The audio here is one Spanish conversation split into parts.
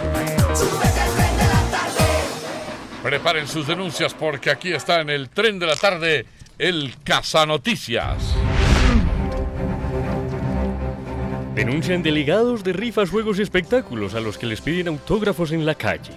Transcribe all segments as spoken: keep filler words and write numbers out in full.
Preparen sus denuncias porque aquí está en el Tren de la Tarde el Cazanoticias. Denuncian delegados de rifas, juegos y espectáculos a los que les piden autógrafos en la calle.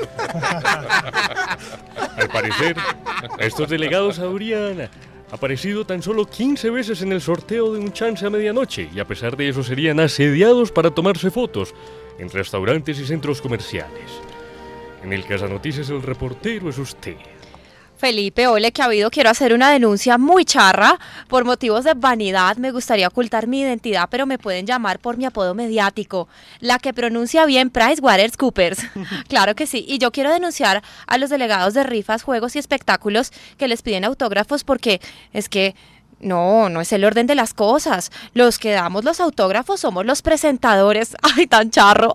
Al parecer, estos delegados habrían aparecido tan solo quince veces en el sorteo de un chance a medianoche y a pesar de eso serían asediados para tomarse fotos en restaurantes y centros comerciales. En el Cazanoticias el reportero es usted. Felipe, ole, que ha habido, quiero hacer una denuncia muy charra. Por motivos de vanidad me gustaría ocultar mi identidad, pero me pueden llamar por mi apodo mediático, la que pronuncia bien PricewaterhouseCoopers. Claro que sí, y yo quiero denunciar a los delegados de rifas, juegos y espectáculos que les piden autógrafos porque es que no, no es el orden de las cosas. Los que damos los autógrafos somos los presentadores. ¡Ay, tan charro!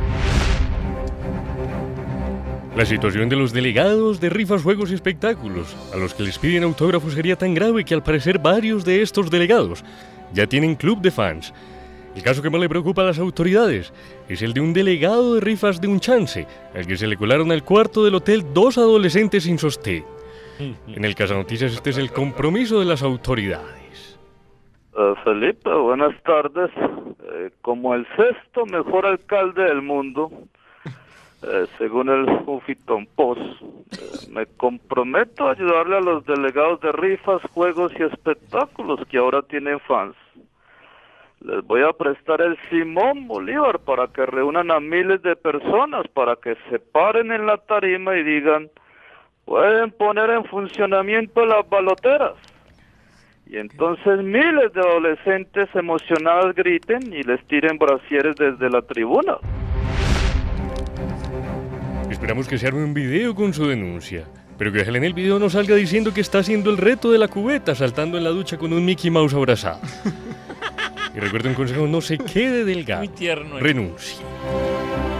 La situación de los delegados de rifas, juegos y espectáculos a los que les piden autógrafos sería tan grave que al parecer varios de estos delegados ya tienen club de fans. El caso que más le preocupa a las autoridades es el de un delegado de rifas de un chance, al que se le colaron al cuarto del hotel dos adolescentes sin sostén. En el Cazanoticias este es el compromiso de las autoridades. Uh, Felipe, buenas tardes. Eh, como el sexto mejor alcalde del mundo, Eh, según el Huffington Post, eh, me comprometo a ayudarle a los delegados de rifas, juegos y espectáculos que ahora tienen fans. Les voy a prestar el Simón Bolívar para que reúnan a miles de personas, para que se paren en la tarima y digan, pueden poner en funcionamiento las baloteras. Y entonces miles de adolescentes emocionados griten y les tiren brasieres desde la tribuna. Esperamos que se arme un video con su denuncia, pero que ojalá en el video no salga diciendo que está haciendo el reto de la cubeta, saltando en la ducha con un Mickey Mouse abrazado. Y recuerda un consejo, no se quede delgado. Muy tierno. Renuncie.